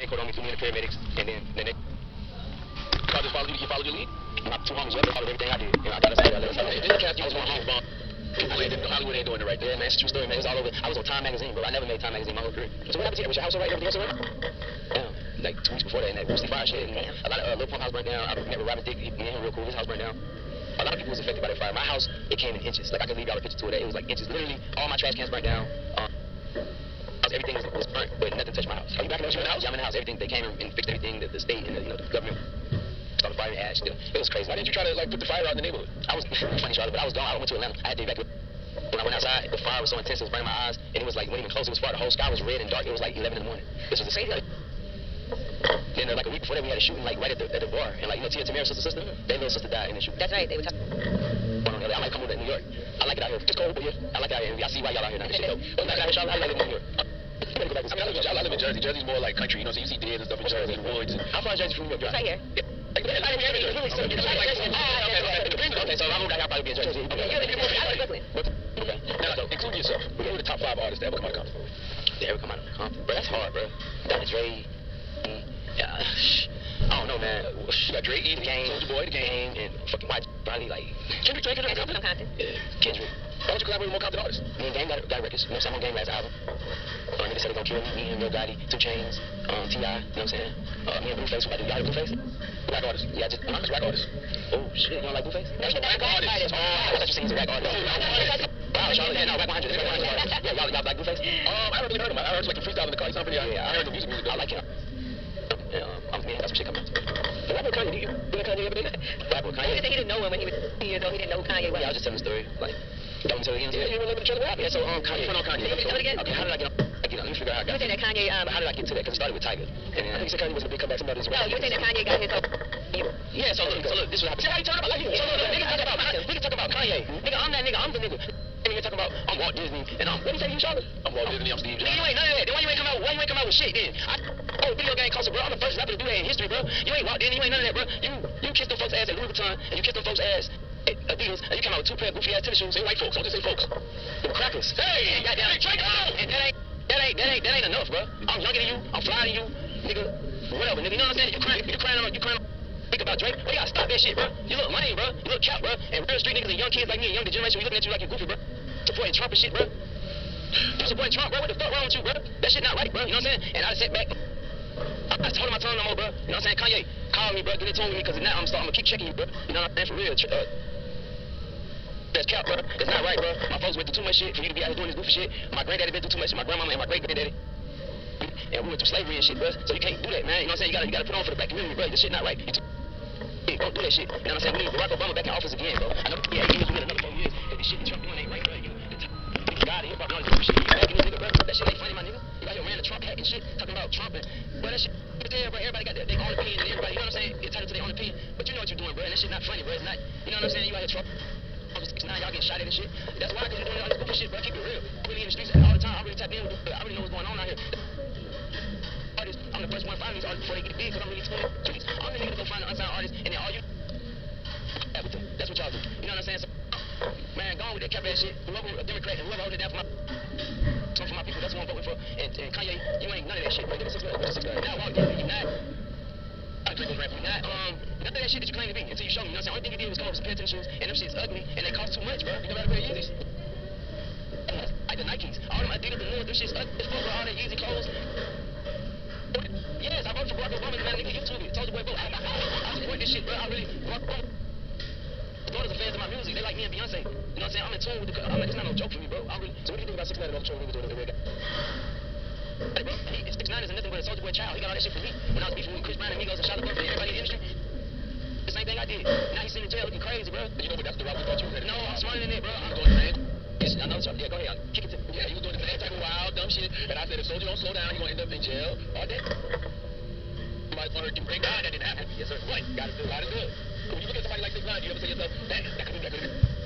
caught on me, threw me in the paramedics, and then they. So I just followed you followed your lead? My two homies, they followed everything I did. You know, I got to say that. I was going home, bro. Hollywood ain't doing it right there, man. It's a true story, man. It was all over. I was on Time Magazine, bro. I never made Time Magazine my whole career. So what happened to you? Was your house all right? Everything else all right? Damn. Like 2 weeks before that, and that Roosty fire shit. And a lot of Lil Pump house burned down. I met with Robin Thicke. Me and him real cool. His house burned down. A lot of people was affected by that fire. My house, it came in inches. Like I could leave y'all a picture to it. It was like inches. Literally, all my trash cans burned down. Everything was burnt, but nothing touched my house. Are you back in the house? Yeah, I'm in the house. Everything, they came and fixed everything. The state and the government started firing ash. It was crazy. Why didn't you try to like put the fire out in the neighborhood? I was funny, Charlotte, but I was gone. I went to Atlanta. I had to evacuate. When I went outside, the fire was so intense, it was burning my eyes, and it was like, when even close, it was far. The whole sky was red and dark. It was like 11 in the morning. This was the same. Then like a week before that, we had a shooting like right at the bar, and like Tia Tamara's sister, their little sister died in the shooting. That's right. They were talking. I might come over to New York. I like it out here. It's cold, but yeah, I like it out here. I see why y'all out here now. Shit, though. I like it out here, Charlotte. I like it in New York. I live in Jersey. Jersey's more like country, you know, so you see dead and stuff in Jersey and woods. How far is Jersey from New York? It's right here. Okay, so I moved out here, I'll probably be in Jersey. Okay. Now, include yourself. Who are the top 5 artists that ever come out of Compton? That ever come out of Compton? Bro, that's hard, bro. Dr. Dre. Yeah. I don't know, man. You got Dre, Easy, Soulja Boy, The Game, and fucking White, probably like Kendrick. Yeah, Kendrick. Why don't you collaborate with more Compton artists? Me and Game got records. You know what I'm saying? I'm on Game last album. Niggas said they gonna kill me. Me and Lil Gotti, 2 Chainz, T.I., you know what I'm saying? Me and Blueface. Y'all heard Blueface? Black artist. Yeah, just anonymous rap artist. Oh shit, you don't like Blueface? That's a rap artist. Oh, I thought you said he's a rap artist. Wow, Charlotte, yeah, no, rap 100. Yeah, y'all like Blueface? I haven't really heard him. I heard him like freestyle in the car. He sound pretty. Yeah, I heard the music. I like him. Man, got some shit coming out. The rapper Kanye, do you believe Kanye every day? Rapper Kanye. He said he didn't know him when he was 10 years old. He didn't know who Kanye was. Yeah, I was just telling the story. Like, don't tell you. Yeah, you were living in rap. Yeah, so Kanye. Front on Kanye. Tell it again. Okay, how did I get on? Let me figure out how I got. You saying that Kanye? How did I get to that? Because it started with Tiger. And I think he said Kanye was a big comeback. Somebody was. No, you're saying that Kanye got his own. Yeah, so look, this is what happened. See how you talk about like you. So look, nigga talk about Kanye. Nigga, I'm that nigga. I'm the nigga. And you're talking about I'm Walt Disney and I'm what do you say you Charlotte? I'm Walt Disney. I'm Steve Jobs. You ain't none of that. Then why you ain't come out with shit then? Video game concert, bro. I'm the first rapper to do that in history, bro. You ain't Walt Disney. You ain't none of that, bro. You kissed them folks' ass at Louis Vuitton and you kissed them folks' ass at Adidas and you came out with 2 pair of goofy ass tennis shoes. Say white folks. Don't just say folks. Them crackers. Hey, goddamn. And that ain't enough, bro. I'm younger than you. I'm flyer than you, nigga. Whatever, nigga. You know what I'm saying? You crying on. Think about Drake. We gotta stop that shit, bro. You look money, bro. You look cap, bro. And real street niggas and young kids like me and younger generation, we looking at you like you goofy, bro. Supporting Trump and shit, bro. You supporting Trump, bro. What the fuck wrong with you, bro? That shit not right, bro. You know what I'm saying? And I just sat back. I'm not holding my tongue no more, bro. You know what I'm saying? Kanye, call me, bro. Get in tune with me, because now I'm gonna keep checking you, bro. You know what I'm saying? For real. That's cap, bro. It's not right, bro. My folks went through too much shit for you to be out here doing this goofy shit. My granddaddy been through too much. My grandmama and my great granddaddy. And we went through slavery and shit, bro. So you can't do that, man. You know what I'm saying? You gotta put on for the black community, bro. This shit not right. Don't do that shit. You know what I'm saying? We need Barack Obama back in office again, bro. I know 8 years, we need another 4 years. If this shit Trump doing ain't right, bro. God, he about to shit. You back in this nigga, bro. That shit ain't funny, my nigga. You got here wearing a Trump hat and shit, talking about Trump and, bro, that shit. There, bro. Everybody got their own opinion and everybody, you know what I'm saying? Get entitled to their own opinion. But you know what you're doing, bro. And that shit not funny, bro. It's not, you know what I'm saying? You out here Trump. Now y'all getting shot at and shit. That's why, because you're doing all this goofy shit, bro. Keep it real. I'm really in the streets all the time. I really tap in with it. I really know what's going on out here. I'm the first one to find these artists before they get big, because I'm really explaining streets. I'm the nigga to go find the unsigned artists, and then all you everything. That's what y'all do. You know what I'm saying? So, man, go on with that cap ass shit. Whoever a Democrat and whoever hold it down for my people, that's what I'm voting for. And Kanye, you ain't none of that shit, bro. Give me 6 minutes. Now, Walt Disney, you're not. None of that shit that you claim to be until you show me. You know what I'm saying? Only thing you did was come up with some pair of tennis shoes, and them shit's ugly, and they cost too much, bro. You never had a pair of Yeezys. Like the Nikes. All them Adidas, the North, them shit's ugly as fuck, bro. All that Yeezy clothes. Yes, I voted for Barack Obama, man. Nigga, YouTube it. Soulja Boy vote. I support this shit, bro. I really. Barack Obama. My daughters are fans of my music. They like me and Beyonce. You know what I'm saying? I'm in tune with the. It's not no joke for me, bro. So what do you think about 6ix9ine and all the trouble he was doing in the Hey, bro, 6ix9ine is nothing but a Soulja Boy child. He got all that shit from me. When I was beefing with Chris Brown and Migos and Charlotte Burke and everybody in the industry. The same thing I did. Now he's sitting in jail looking crazy, bro. You know what? That's the route we thought you was headed. No, I'm smarter than that, bro. I'm doing the same. Yes, I know. Yeah, go ahead. Kick it to. Yeah, you was doing the same type of wild, dumb shit. And I said, if Soulja don't slow down, you're gonna end up in jail all day. You might want to bring God. That didn't happen. Yes, sir. Right. God is good. God is good. When you look at somebody like 6ix9ine, do you ever say to yourself, that could be.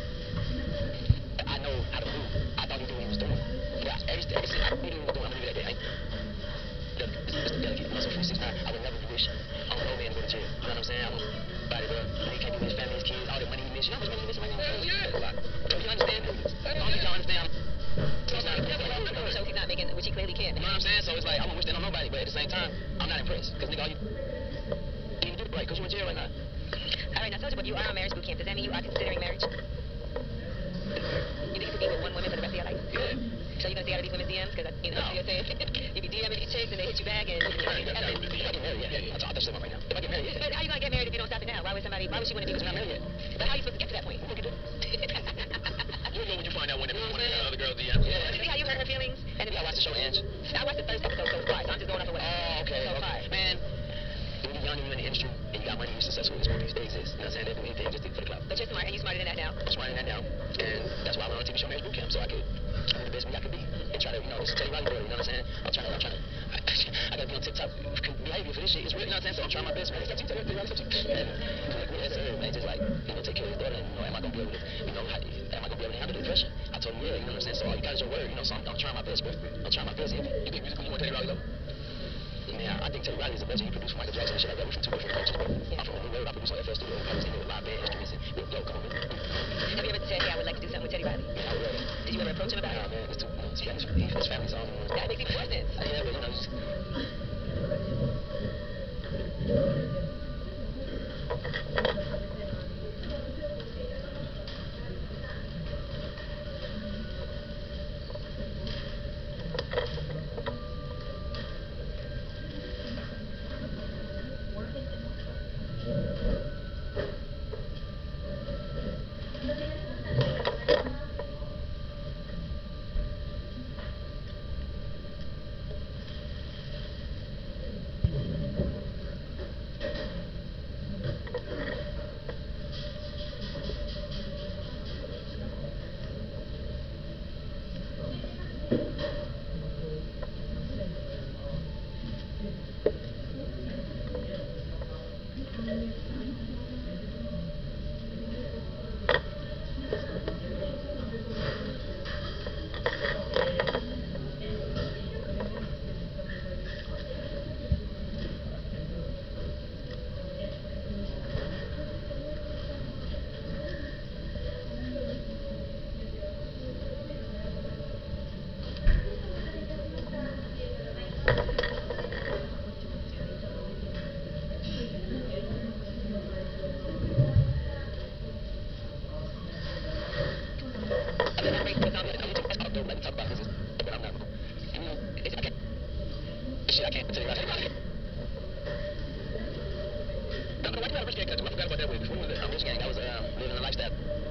I know how to move. I thought he knew what he was doing. Yeah, every single I knew what he was doing. I'm gonna do that day. Mr. Delicate muscle for 6ix9ine. I would never wish on no man to go to jail. You know what I'm saying? I'm body, bro. He can't be with his family, his kids, all the money he missed. You know how much money he missed right now? Hell yeah. A lot. So you understand? I don't think y'all understand. So he's not making, which he clearly can't. You know what I'm saying? So it's like, I don't wish that on nobody, but at the same time, I'm not not impressed. Because, nigga, all you do right, because you in jail right now. All right, now, Soldier Boy, you are on marriage boot camp. Does that mean you are considering marriage? You think you could be with one woman for the rest of your life? Yeah. So you're going to stay out of these women's DMs? Because, you know, you're saying you be DMing these chicks and they hit you back and... If I get married, yeah. I thought you said right now. If I get married, yeah. But how you going to get married if you don't stop it now? Why would she want to be with you? Not married yet. But how are you supposed to get to that point? You know when you find out one of the other girls, yeah. You see how you hurt her feelings? And I watched the show, Ange. I watched the first episode so far, so I'm just going off of what Oh, okay. so far. Man, when you're young and you're in the industry and you got money, you're successful in these movies. They exist. You know what I'm saying? They do anything just for the clout. But you're smart, and you're smarter than that now. I'm smarter than that now. And that's why I went on a TV show, Marriage Boot Camp, so I could be the best me I could be. And try to, you know, this is Teddy Riley boy, you know what I'm saying? I gotta be on TikTok behavior for this shit. It's real, you know what I'm saying? So I'm trying my best, man. It's up to you, Teddy Riley, it's up to you. And like we had said, man, just like, you know, take care of his daughter and, you know, am I gonna be able to, you know, am I gonna be able to handle the pressure? I told him, yeah, you know what I'm saying? So all you got is your word, you know, so I'm trying my best, bro. I'm trying my best. You think musically you want Teddy Riley though? Man, I think Teddy Riley is a legend. He produced for Michael Jackson and shit like that. We're from two different cultures, bro. I'm from the New Wave. I produce on FL Studio. I was in with live band instruments and yo, come on, man. Have you ever said, hey, I would like to do something with Teddy Riley? Man, I would love it. Did you ever approach him about it? Nah, man, it's too, you know, his family's on. That makes even more sense. Yeah, but you know, just... I can't tell you about it. No, why you got a rich gang tattoo? I forgot about that way. Before we were a rich gang, I was living a lifestyle.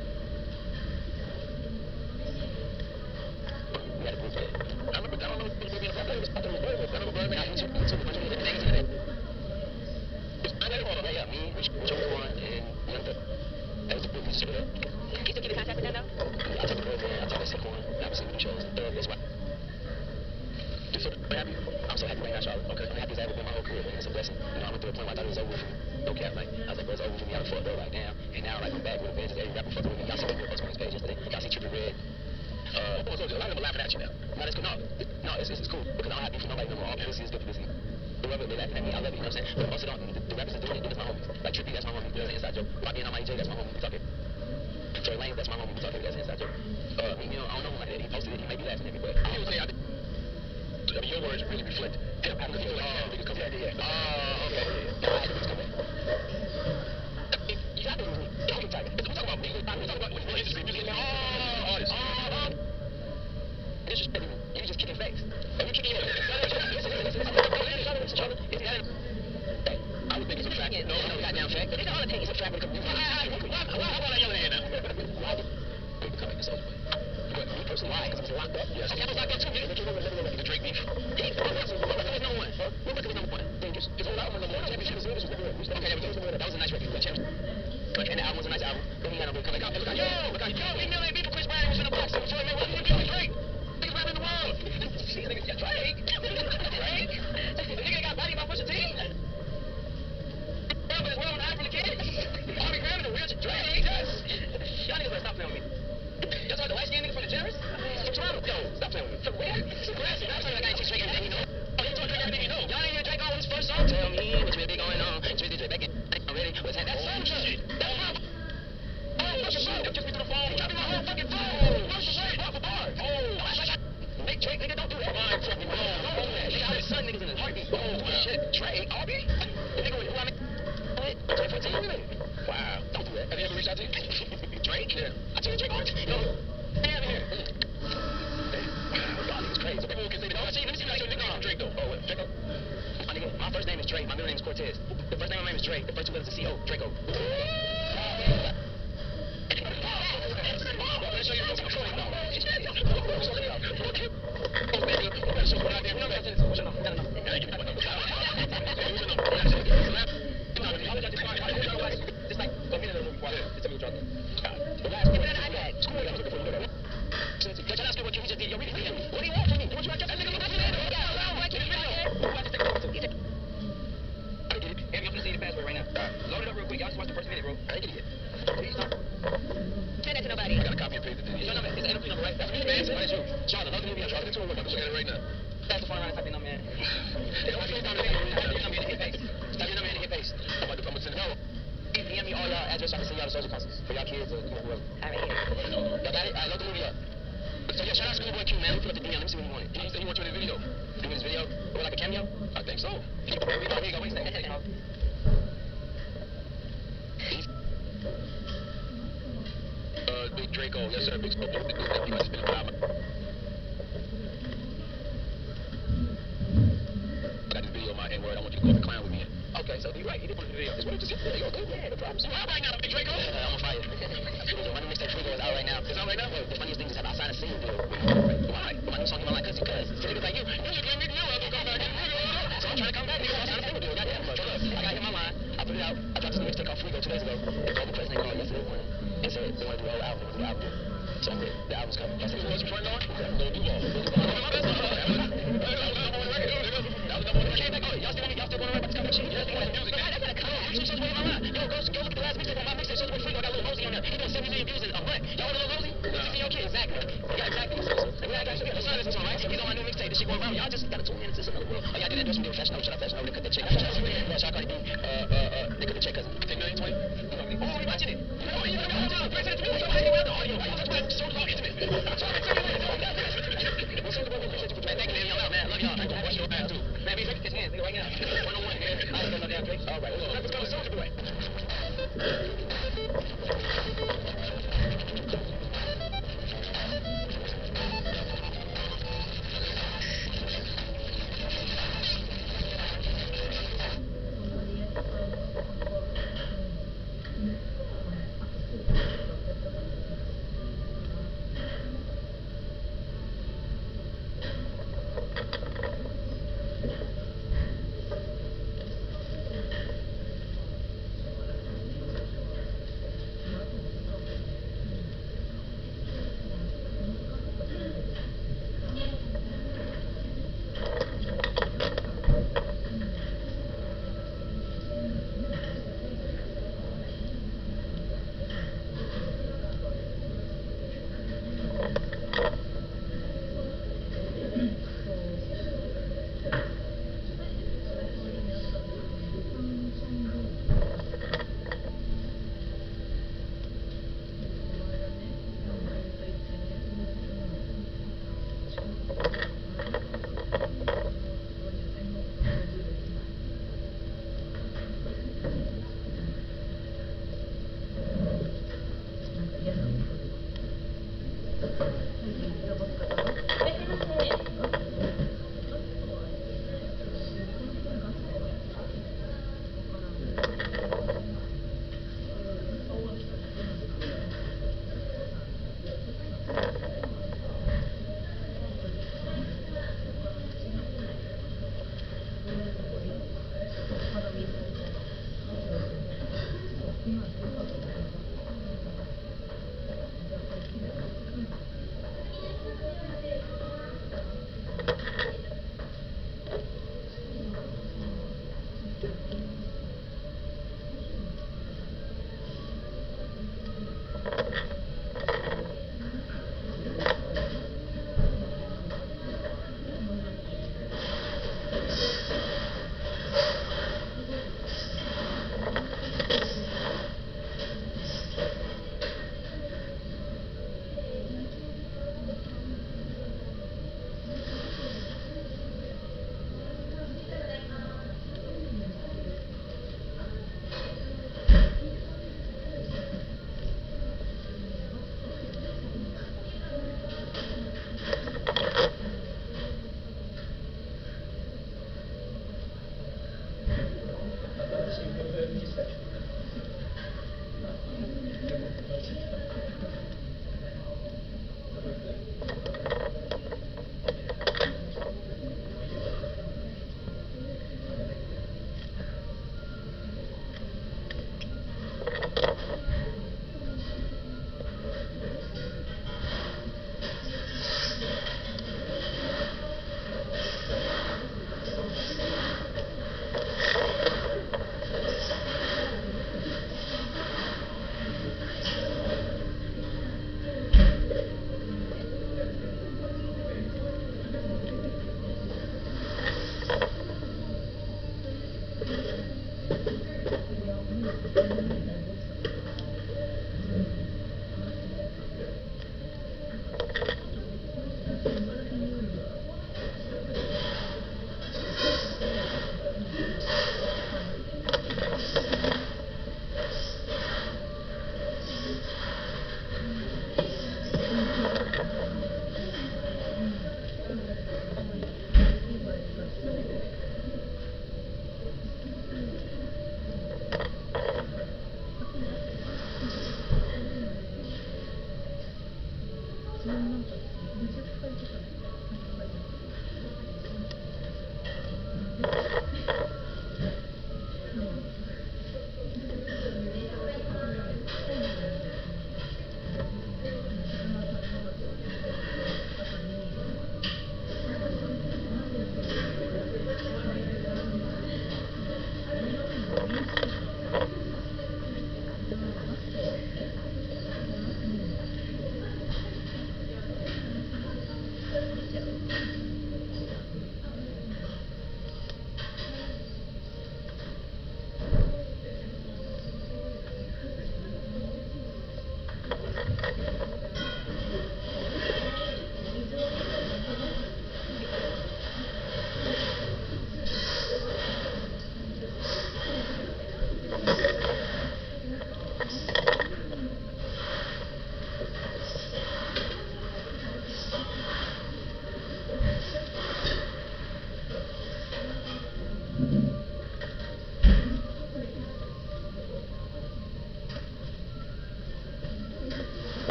We had a group there. I don't know if it was being a problem. I thought it was good, but I remember Birdman on YouTube. YouTube, a bunch of different things in it. I got it all. Yeah, me, Joe Warren, and Young Thug. That was the group we just split up. You still keep in contact with them, though? I talked to Birdman, I talked to Saquon, obviously with the shows, Thug, that's why. So happy. I'm so happy right now, Charlotte. Okay. I'm happy as I ever been my whole career, man. It's a blessing. You know, I went through a point where I thought it was over for me. No cap, like, I was like, bro, it's over for me. I was fucked up, like, damn. And now, like, I'm back with a vengeance. Every rapper fucking with me. Y'all saw me post on his page yesterday. Y'all see Trippie Redd. A lot of them are laughing at you now. No, that's cool. No, it's cool. Because I don't have beef with nobody no more. All publicity is good publicity. Whoever they laughing at me, I love it, you know what I'm saying? But most of the rappers that doing it, that's my homies. Like Trippie, that's my homie. That's an inside joke. Rocky and Almighty J, that's my homie. We talking. Tory Lanez, that's my homie. We talking. That's an inside joke. You know, I don't know him like that. He posted it. He may be laughing at me, but I would say I mean, your words really reflect him. I feel like niggas come back. Yeah. Okay. No, I had to come back. You got to lose me. We're talking about me. We're talking about industry, music, artists. Disrespecting me. You just kicking facts. Are you kicking your I would think it's a fact. No, goddamn fact. It's all it takes. It's a fact. Why about I yell at you now? Why would they come in this old way? But me personally, why? Because I'm locked up. Yes. I was locked up too. Nigga, what you remember the Drake beef? What was number one? What was number one? Yeah. I tell you, Drake, yo, hey, over here. Y'all niggas crazy. People can say that. Let me see your nickname, Drake, though. Oh, what? Draco? My nigga, my first name is Drake. My middle name is Cortez. The first name of my name is Drake. The first two letters is C-O. Draco. Big Draco, yes sir, big smoke. You must spend time. I got this video of my N-word. I want you to go up and clown with me. Okay, so you're right. He did want to do the video. That's what it just hit. There you go. Yeah, no problem. So how right now, Big Draco? I'm on fire. My new mixtape Frigo is out right now. It's out right now? Well, the funniest thing is that I signed a single deal. Why? My new song, You My Like Cuz. So niggas like you just gave me the deal. I'm gonna come back and so I'm trying to come back, nigga. So I signed a single deal. Goddamn, bro. I got hit my line. I put it out. I dropped this new mixtape called Frigo 2 days ago. And Global President called yesterday morning and said they want to do the whole album. The album. So the album's coming. That's it. What's your front door? Go do all. Y'all still want to rap about this kind of shit? Y'all still want music, man. That's not a cover. You should wait my line. Yo, go look at the last mixtape on my mixtape. Just wait Frigo. I got Lil Mosey on there. He doing 70 million views in a month. Y'all want Lil Mosey? See your kid. Exactly. Yeah, exactly. So I got you. Listen to him, right? So he's on my new mixtape. This shit going viral. Y'all just gotta tune in. It's another world. Oh, y'all did endorse me with Fashion Nova. Shout out Fashion Nova. They cut that check. No, shout out Cardi B. They cut the check because 10 million, 20. Oh, you watching it? Oh, you know what? Play it to me. So I the audio. I just want to show you all intimate. Thank you, man. Y'all out, man. Love y'all. I'm gonna wash your ass too. Man, we take this hands, nigga, right now. 101, man. I don't know no damn place. All right, hold on. Let's go to Soldier Boy.